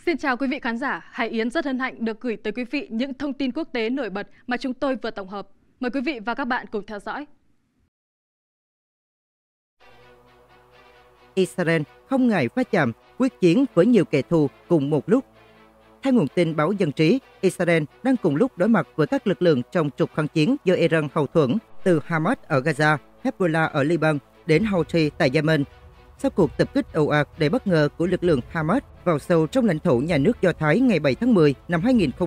Xin chào quý vị khán giả, Hải Yến rất hân hạnh được gửi tới quý vị những thông tin quốc tế nổi bật mà chúng tôi vừa tổng hợp. Mời quý vị và các bạn cùng theo dõi. Israel không ngại va chạm, quyết chiến với nhiều kẻ thù cùng một lúc. Theo nguồn tin báo Dân trí, Israel đang cùng lúc đối mặt với các lực lượng trong trục kháng chiến do Iran hậu thuẫn, từ Hamas ở Gaza, Hezbollah ở Liban đến Houthi tại Yemen. Sau cuộc tập kích ồ ạt đầy bất ngờ của lực lượng Hamas vào sâu trong lãnh thổ nhà nước Do Thái ngày 7 tháng 10 năm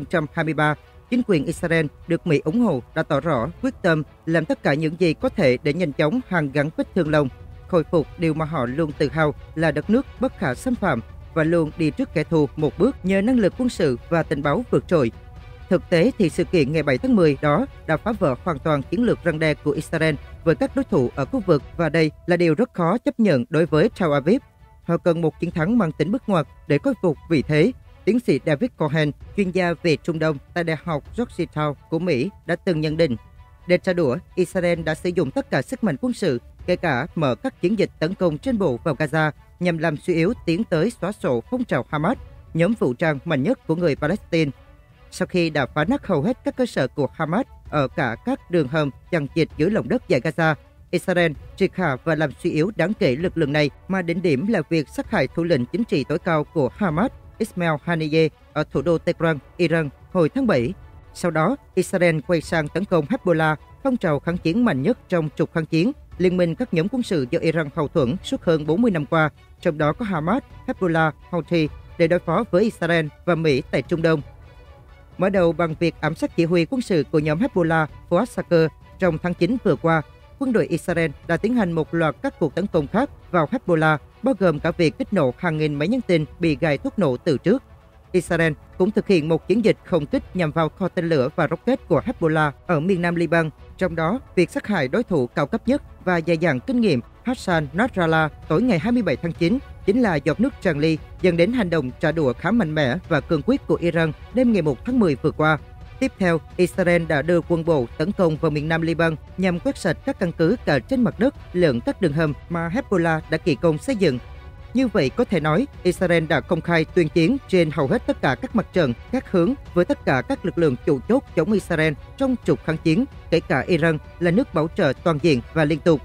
2023, chính quyền Israel được Mỹ ủng hộ đã tỏ rõ quyết tâm làm tất cả những gì có thể để nhanh chóng hàn gắn vết thương lòng, khôi phục điều mà họ luôn tự hào là đất nước bất khả xâm phạm và luôn đi trước kẻ thù một bước nhờ năng lực quân sự và tình báo vượt trội. Thực tế thì sự kiện ngày 7 tháng 10 đó đã phá vỡ hoàn toàn chiến lược răn đe của Israel với các đối thủ ở khu vực và đây là điều rất khó chấp nhận đối với Tel Aviv. Họ cần một chiến thắng mang tính bước ngoặt để khôi phục vị thế. Tiến sĩ David Cohen, chuyên gia về Trung Đông tại Đại học Georgetown của Mỹ đã từng nhận định, để trả đũa, Israel đã sử dụng tất cả sức mạnh quân sự, kể cả mở các chiến dịch tấn công trên bộ vào Gaza nhằm làm suy yếu tiến tới xóa sổ phong trào Hamas, nhóm vũ trang mạnh nhất của người Palestine. Sau khi đã phá nát hầu hết các cơ sở của Hamas ở cả các đường hầm chằng chịt dưới lòng đất giải Gaza, Israel triệt hạ và làm suy yếu đáng kể lực lượng này, mà đỉnh điểm là việc sát hại thủ lĩnh chính trị tối cao của Hamas, Ismail Haniyeh, ở thủ đô Tehran, Iran hồi tháng 7. Sau đó, Israel quay sang tấn công Hezbollah, phong trào kháng chiến mạnh nhất trong trục kháng chiến, liên minh các nhóm quân sự do Iran hậu thuẫn suốt hơn 40 năm qua, trong đó có Hamas, Hezbollah, Houthi, để đối phó với Israel và Mỹ tại Trung Đông. Mở đầu bằng việc ám sát chỉ huy quân sự của nhóm Hezbollah, Fuad Shakir trong tháng 9 vừa qua, quân đội Israel đã tiến hành một loạt các cuộc tấn công khác vào Hezbollah, bao gồm cả việc kích nổ hàng nghìn máy nhắn tin bị gài thuốc nổ từ trước. Israel cũng thực hiện một chiến dịch không kích nhằm vào kho tên lửa và rocket của Hezbollah ở miền nam Liban, trong đó việc sát hại đối thủ cao cấp nhất và dày dặn kinh nghiệm Hassan Nasrallah tối ngày 27 tháng 9 chính là giọt nước tràn ly dẫn đến hành động trả đũa khá mạnh mẽ và cương quyết của Iran đêm ngày 1 tháng 10 vừa qua. Tiếp theo, Israel đã đưa quân bộ tấn công vào miền nam Liban nhằm quét sạch các căn cứ cả trên mặt đất lẫn các đường hầm mà Hezbollah đã kỳ công xây dựng. Như vậy có thể nói, Israel đã công khai tuyên chiến trên hầu hết tất cả các mặt trận, các hướng với tất cả các lực lượng chủ chốt chống Israel trong trục kháng chiến, kể cả Iran là nước bảo trợ toàn diện và liên tục.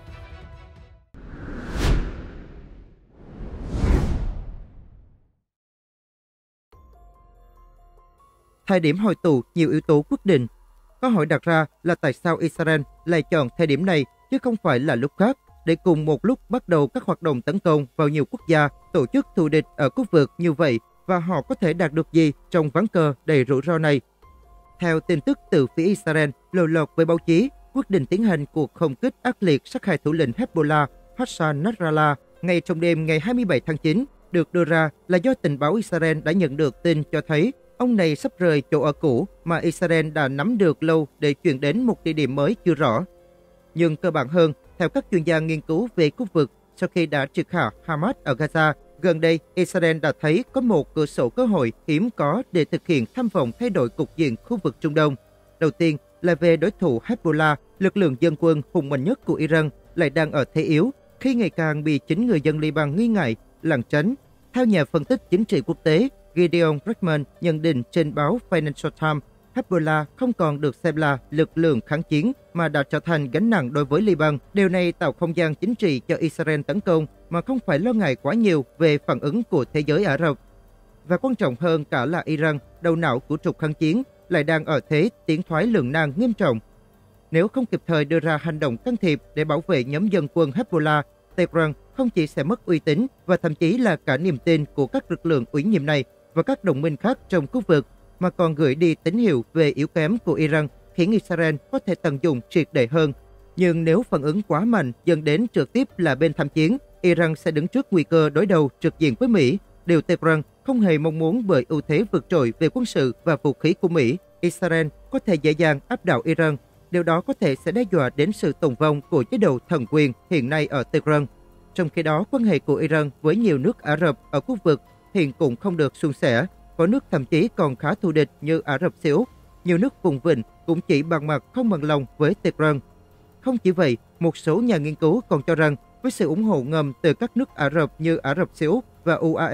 Thời điểm hồi tụ nhiều yếu tố quyết định. Câu hỏi đặt ra là tại sao Israel lại chọn thời điểm này chứ không phải là lúc khác để cùng một lúc bắt đầu các hoạt động tấn công vào nhiều quốc gia, tổ chức thù địch ở khu vực như vậy, và họ có thể đạt được gì trong ván cờ đầy rủi ro này. Theo tin tức từ phía Israel lộ lọt với báo chí, quyết định tiến hành cuộc không kích ác liệt sát hại thủ lĩnh Hezbollah Hassan Nasrallah ngay trong đêm ngày 27 tháng 9 được đưa ra là do tình báo Israel đã nhận được tin cho thấy ông này sắp rời chỗ ở cũ mà Israel đã nắm được lâu để chuyển đến một địa điểm mới chưa rõ. Nhưng cơ bản hơn, theo các chuyên gia nghiên cứu về khu vực, sau khi đã triệt hạ Hamas ở Gaza, gần đây Israel đã thấy có một cửa sổ cơ hội hiếm có để thực hiện tham vọng thay đổi cục diện khu vực Trung Đông. Đầu tiên là về đối thủ Hezbollah, lực lượng dân quân hùng mạnh nhất của Iran lại đang ở thế yếu khi ngày càng bị chính người dân Liban nghi ngại, lảng tránh. Theo nhà phân tích chính trị quốc tế Gideon Richman nhận định trên báo Financial Times, Hezbollah không còn được xem là lực lượng kháng chiến mà đã trở thành gánh nặng đối với Liban. Điều này tạo không gian chính trị cho Israel tấn công mà không phải lo ngại quá nhiều về phản ứng của thế giới Ả Rập. Và quan trọng hơn cả là Iran, đầu não của trục kháng chiến, lại đang ở thế tiến thoái lưỡng nan nghiêm trọng. Nếu không kịp thời đưa ra hành động can thiệp để bảo vệ nhóm dân quân Hezbollah, Tehran không chỉ sẽ mất uy tín và thậm chí là cả niềm tin của các lực lượng ủy nhiệm này và các đồng minh khác trong khu vực, mà còn gửi đi tín hiệu về yếu kém của Iran, khiến Israel có thể tận dụng triệt để hơn. Nhưng nếu phản ứng quá mạnh dẫn đến trực tiếp là bên tham chiến, Iran sẽ đứng trước nguy cơ đối đầu trực diện với Mỹ. Điều Tehran không hề mong muốn bởi ưu thế vượt trội về quân sự và vũ khí của Mỹ. Israel có thể dễ dàng áp đảo Iran. Điều đó có thể sẽ đe dọa đến sự tồn vong của chế độ thần quyền hiện nay ở Tehran. Trong khi đó, quan hệ của Iran với nhiều nước Ả Rập ở khu vực hiện cũng không được suôn sẻ. Có nước thậm chí còn khá thù địch như Ả Rập Xê Út. Nhiều nước vùng vịnh cũng chỉ bằng mặt không bằng lòng với Tehran. Không chỉ vậy, một số nhà nghiên cứu còn cho rằng với sự ủng hộ ngầm từ các nước Ả Rập như Ả Rập Xê Út và UAE,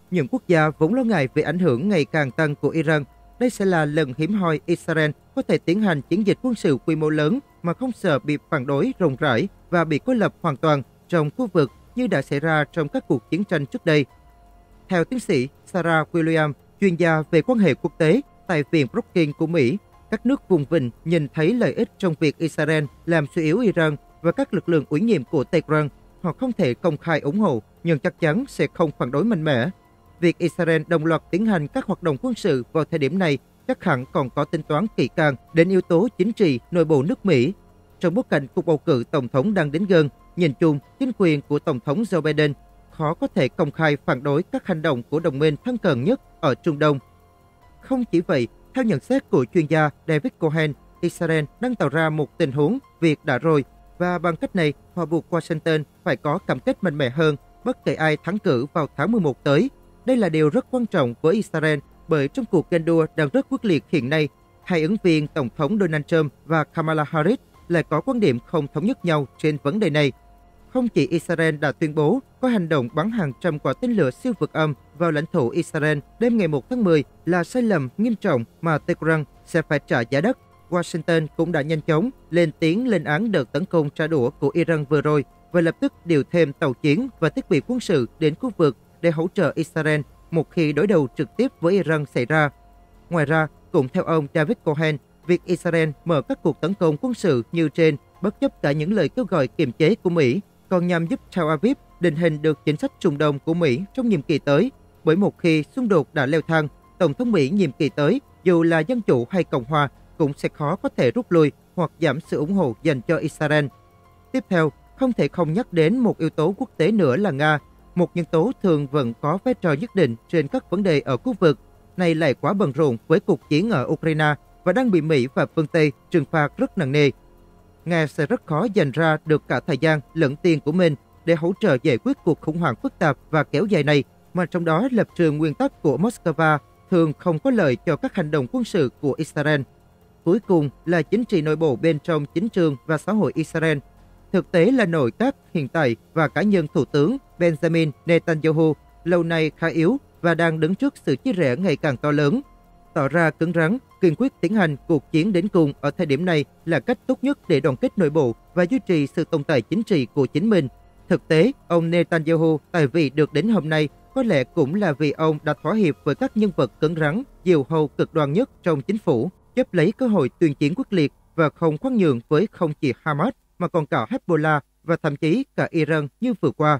những quốc gia vốn lo ngại về ảnh hưởng ngày càng tăng của Iran. Đây sẽ là lần hiếm hoi Israel có thể tiến hành chiến dịch quân sự quy mô lớn mà không sợ bị phản đối rộng rãi và bị cô lập hoàn toàn trong khu vực như đã xảy ra trong các cuộc chiến tranh trước đây. Theo tiến sĩ Sarah Williams, chuyên gia về quan hệ quốc tế tại Viện Brookings của Mỹ, các nước vùng vịnh nhìn thấy lợi ích trong việc Israel làm suy yếu Iran và các lực lượng ủy nhiệm của Tehran. Họ không thể công khai ủng hộ, nhưng chắc chắn sẽ không phản đối mạnh mẽ. Việc Israel đồng loạt tiến hành các hoạt động quân sự vào thời điểm này chắc hẳn còn có tính toán kỹ càng đến yếu tố chính trị nội bộ nước Mỹ. Trong bối cảnh cuộc bầu cử tổng thống đang đến gần, nhìn chung, chính quyền của Tổng thống Joe Biden khó có thể công khai phản đối các hành động của đồng minh thân cận nhất ở Trung Đông. Không chỉ vậy, theo nhận xét của chuyên gia David Cohen, Israel đang tạo ra một tình huống việc đã rồi, và bằng cách này họ buộc Washington phải có cam kết mạnh mẽ hơn bất kể ai thắng cử vào tháng 11 tới. Đây là điều rất quan trọng với Israel bởi trong cuộc ganh đua đang rất quyết liệt hiện nay, hai ứng viên Tổng thống Donald Trump và Kamala Harris lại có quan điểm không thống nhất nhau trên vấn đề này. Không chỉ Israel đã tuyên bố có hành động bắn hàng trăm quả tên lửa siêu vượt âm vào lãnh thổ Israel đêm ngày 1 tháng 10 là sai lầm nghiêm trọng mà Tehran sẽ phải trả giá đắt. Washington cũng đã nhanh chóng lên tiếng lên án đợt tấn công trả đũa của Iran vừa rồi và lập tức điều thêm tàu chiến và thiết bị quân sự đến khu vực để hỗ trợ Israel một khi đối đầu trực tiếp với Iran xảy ra. Ngoài ra, cũng theo ông David Cohen, việc Israel mở các cuộc tấn công quân sự như trên bất chấp cả những lời kêu gọi kiềm chế của Mỹ còn nhằm giúp Tel Aviv định hình được chính sách Trung Đông của Mỹ trong nhiệm kỳ tới. Bởi một khi xung đột đã leo thang, Tổng thống Mỹ nhiệm kỳ tới, dù là Dân Chủ hay Cộng Hòa, cũng sẽ khó có thể rút lui hoặc giảm sự ủng hộ dành cho Israel. Tiếp theo, không thể không nhắc đến một yếu tố quốc tế nữa là Nga, một nhân tố thường vẫn có vai trò nhất định trên các vấn đề ở khu vực. Này lại quá bận rộn với cuộc chiến ở Ukraine và đang bị Mỹ và phương Tây trừng phạt rất nặng nề. Nga sẽ rất khó dành ra được cả thời gian lẫn tiền của mình để hỗ trợ giải quyết cuộc khủng hoảng phức tạp và kéo dài này, mà trong đó lập trường nguyên tắc của Moscow thường không có lợi cho các hành động quân sự của Israel. Cuối cùng là chính trị nội bộ bên trong chính trường và xã hội Israel. Thực tế là nội các hiện tại và cá nhân Thủ tướng Benjamin Netanyahu lâu nay khá yếu và đang đứng trước sự chia rẽ ngày càng to lớn. Tỏ ra cứng rắn, kiên quyết tiến hành cuộc chiến đến cùng ở thời điểm này là cách tốt nhất để đoàn kết nội bộ và duy trì sự tồn tại chính trị của chính mình. Thực tế, ông Netanyahu tại vị được đến hôm nay có lẽ cũng là vì ông đã thỏa hiệp với các nhân vật cứng rắn, diều hâu cực đoan nhất trong chính phủ, chấp lấy cơ hội tuyên chiến quyết liệt và không khoan nhượng với không chỉ Hamas mà còn cả Hezbollah và thậm chí cả Iran như vừa qua.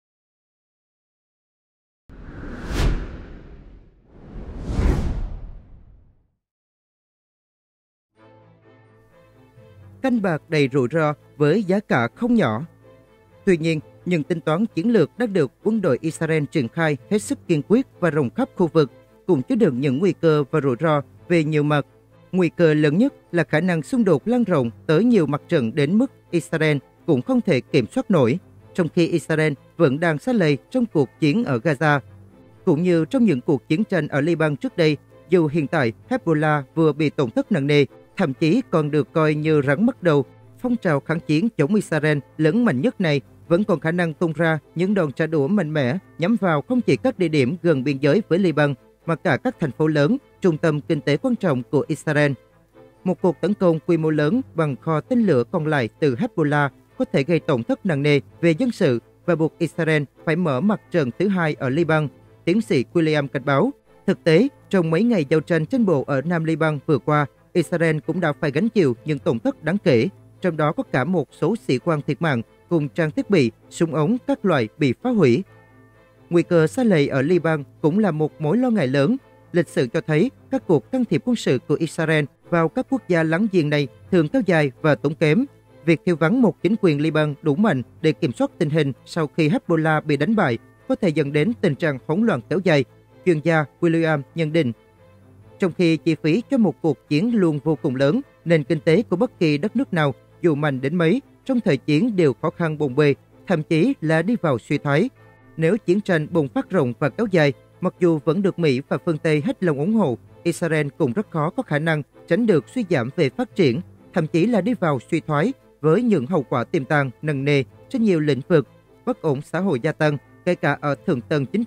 Canh bạc đầy rủi ro với giá cả không nhỏ. Tuy nhiên, những tính toán chiến lược đã được quân đội Israel triển khai hết sức kiên quyết và rộng khắp khu vực, cũng chứa đựng những nguy cơ và rủi ro về nhiều mặt. Nguy cơ lớn nhất là khả năng xung đột lan rộng tới nhiều mặt trận đến mức Israel cũng không thể kiểm soát nổi, trong khi Israel vẫn đang xa lầy trong cuộc chiến ở Gaza. Cũng như trong những cuộc chiến tranh ở Liban trước đây, dù hiện tại Hezbollah vừa bị tổn thất nặng nề, thậm chí còn được coi như rắn mất đầu, phong trào kháng chiến chống Israel lớn mạnh nhất này vẫn còn khả năng tung ra những đòn trả đũa mạnh mẽ nhắm vào không chỉ các địa điểm gần biên giới với Liban, mà cả các thành phố lớn, trung tâm kinh tế quan trọng của Israel. Một cuộc tấn công quy mô lớn bằng kho tên lửa còn lại từ Hezbollah có thể gây tổn thất nặng nề về dân sự và buộc Israel phải mở mặt trận thứ hai ở Liban, tiến sĩ William cảnh báo. Thực tế, trong mấy ngày giao tranh trên bộ ở Nam Liban vừa qua, Israel cũng đã phải gánh chịu những tổn thất đáng kể, trong đó có cả một số sĩ quan thiệt mạng cùng trang thiết bị, súng ống các loại bị phá hủy. Nguy cơ sa lầy ở Liban cũng là một mối lo ngại lớn. Lịch sử cho thấy các cuộc can thiệp quân sự của Israel vào các quốc gia láng giềng này thường kéo dài và tốn kém. Việc thiếu vắng một chính quyền Liban đủ mạnh để kiểm soát tình hình sau khi Hezbollah bị đánh bại có thể dẫn đến tình trạng hỗn loạn kéo dài, chuyên gia William nhận định. Trong khi chi phí cho một cuộc chiến luôn vô cùng lớn, nền kinh tế của bất kỳ đất nước nào, dù mạnh đến mấy, trong thời chiến đều khó khăn bộn bề, thậm chí là đi vào suy thoái. Nếu chiến tranh bùng phát rộng và kéo dài, mặc dù vẫn được Mỹ và phương Tây hết lòng ủng hộ, Israel cũng rất khó có khả năng tránh được suy giảm về phát triển, thậm chí là đi vào suy thoái với những hậu quả tiềm tàng nặng nề trên nhiều lĩnh vực, bất ổn xã hội gia tăng, kể cả ở thượng tầng chính trị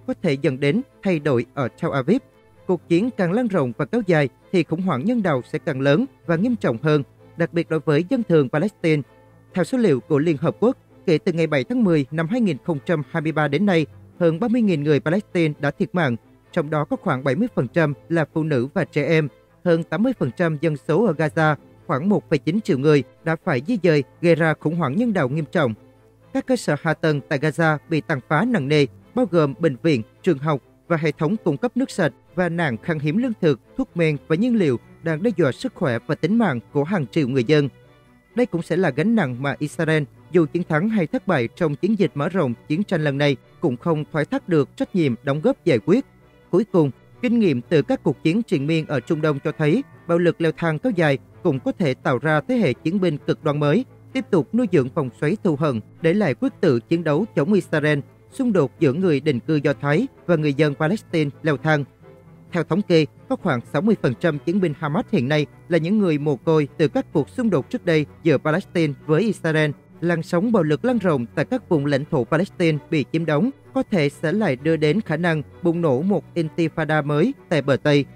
có thể dẫn đến thay đổi ở Tel Aviv. Cuộc chiến càng lan rộng và kéo dài thì khủng hoảng nhân đạo sẽ càng lớn và nghiêm trọng hơn, đặc biệt đối với dân thường Palestine. Theo số liệu của Liên Hợp Quốc, kể từ ngày 7 tháng 10 năm 2023 đến nay, hơn 30.000 người Palestine đã thiệt mạng, trong đó có khoảng 70% là phụ nữ và trẻ em. Hơn 80% dân số ở Gaza, khoảng 1,9 triệu người, đã phải di dời, gây ra khủng hoảng nhân đạo nghiêm trọng. Các cơ sở hạ tầng tại Gaza bị tàn phá nặng nề, bao gồm bệnh viện, trường học và hệ thống cung cấp nước sạch, và nạn khan hiếm lương thực, thuốc men và nhiên liệu đang đe dọa sức khỏe và tính mạng của hàng triệu người dân. Đây cũng sẽ là gánh nặng mà Israel, dù chiến thắng hay thất bại trong chiến dịch mở rộng chiến tranh lần này, cũng không thoái thác được trách nhiệm đóng góp giải quyết. Cuối cùng, kinh nghiệm từ các cuộc chiến triền miên ở Trung Đông cho thấy bạo lực leo thang kéo dài cũng có thể tạo ra thế hệ chiến binh cực đoan mới, tiếp tục nuôi dưỡng vòng xoáy thù hận, để lại quyết tử chiến đấu chống Israel, xung đột giữa người định cư Do Thái và người dân Palestine leo thang. Theo thống kê, có khoảng 60% chiến binh Hamas hiện nay là những người mồ côi từ các cuộc xung đột trước đây giữa Palestine với Israel. Làn sóng bạo lực lan rộng tại các vùng lãnh thổ Palestine bị chiếm đóng có thể sẽ lại đưa đến khả năng bùng nổ một intifada mới tại bờ Tây.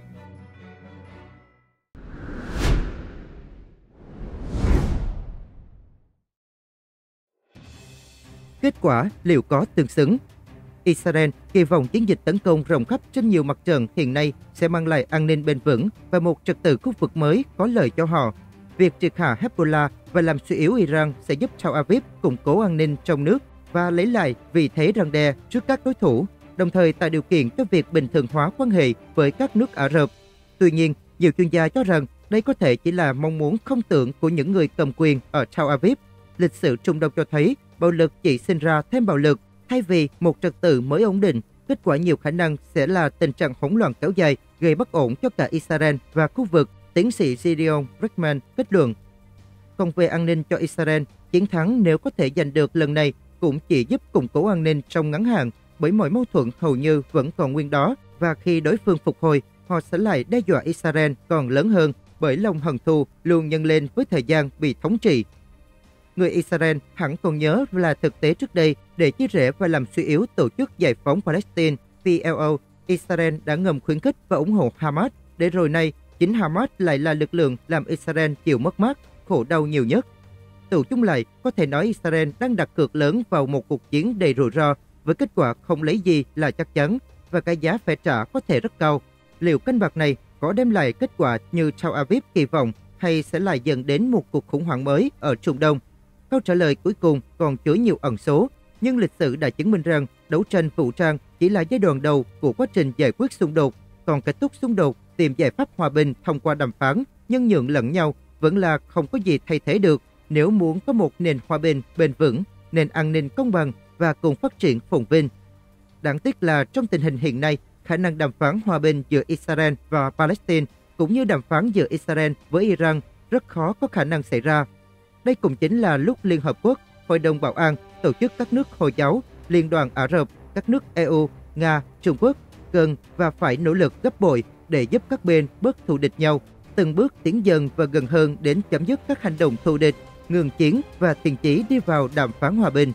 Kết quả liệu có tương xứng? Israel kỳ vọng chiến dịch tấn công rộng khắp trên nhiều mặt trận hiện nay sẽ mang lại an ninh bền vững và một trật tự khu vực mới có lợi cho họ. Việc triệt hạ Hezbollah và làm suy yếu Iran sẽ giúp Tel Aviv củng cố an ninh trong nước và lấy lại vị thế răn đe trước các đối thủ, đồng thời tạo điều kiện cho việc bình thường hóa quan hệ với các nước Ả Rập. Tuy nhiên, nhiều chuyên gia cho rằng đây có thể chỉ là mong muốn không tưởng của những người cầm quyền ở Tel Aviv. Lịch sử Trung Đông cho thấy bạo lực chỉ sinh ra thêm bạo lực. Thay vì một trật tự mới ổn định, kết quả nhiều khả năng sẽ là tình trạng hỗn loạn kéo dài, gây bất ổn cho cả Israel và khu vực, tiến sĩ Gideon Brickman kết luận. Còn về an ninh cho Israel, chiến thắng nếu có thể giành được lần này cũng chỉ giúp củng cố an ninh trong ngắn hạn, bởi mọi mâu thuẫn hầu như vẫn còn nguyên đó, và khi đối phương phục hồi, họ sẽ lại đe dọa Israel còn lớn hơn, bởi lòng hận thù luôn nhân lên với thời gian bị thống trị. Người Israel hẳn còn nhớ là thực tế trước đây, để chia rẽ và làm suy yếu Tổ chức Giải phóng Palestine PLO, Israel đã ngầm khuyến khích và ủng hộ Hamas, để rồi nay chính Hamas lại là lực lượng làm Israel chịu mất mát, khổ đau nhiều nhất. Tụ chung lại, có thể nói Israel đang đặt cược lớn vào một cuộc chiến đầy rủi ro, với kết quả không lấy gì là chắc chắn, và cái giá phải trả có thể rất cao. Liệu canh bạc này có đem lại kết quả như Tel Aviv kỳ vọng, hay sẽ lại dẫn đến một cuộc khủng hoảng mới ở Trung Đông? Câu trả lời cuối cùng còn chứa nhiều ẩn số, nhưng lịch sử đã chứng minh rằng đấu tranh vũ trang chỉ là giai đoạn đầu của quá trình giải quyết xung đột, còn kết thúc xung đột, tìm giải pháp hòa bình thông qua đàm phán, nhân nhượng lẫn nhau vẫn là không có gì thay thế được nếu muốn có một nền hòa bình bền vững, nền an ninh công bằng và cùng phát triển phồn vinh. Đáng tiếc là trong tình hình hiện nay, khả năng đàm phán hòa bình giữa Israel và Palestine cũng như đàm phán giữa Israel với Iran rất khó có khả năng xảy ra. Đây cũng chính là lúc Liên Hợp Quốc, Hội đồng Bảo an, tổ chức các nước Hồi giáo, Liên đoàn Ả Rập, các nước EU, Nga, Trung Quốc cần và phải nỗ lực gấp bội để giúp các bên bớt thù địch nhau, từng bước tiến dần và gần hơn đến chấm dứt các hành động thù địch, ngừng chiến và tiền chỉ đi vào đàm phán hòa bình.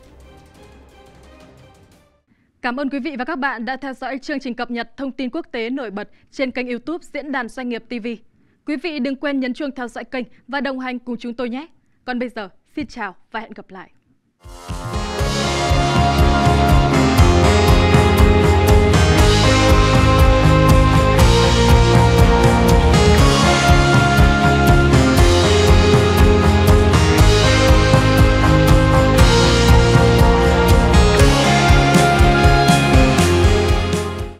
Cảm ơn quý vị và các bạn đã theo dõi chương trình cập nhật thông tin quốc tế nổi bật trên kênh YouTube Diễn đàn Doanh nghiệp TV. Quý vị đừng quên nhấn chuông theo dõi kênh và đồng hành cùng chúng tôi nhé. Còn bây giờ, xin chào và hẹn gặp lại.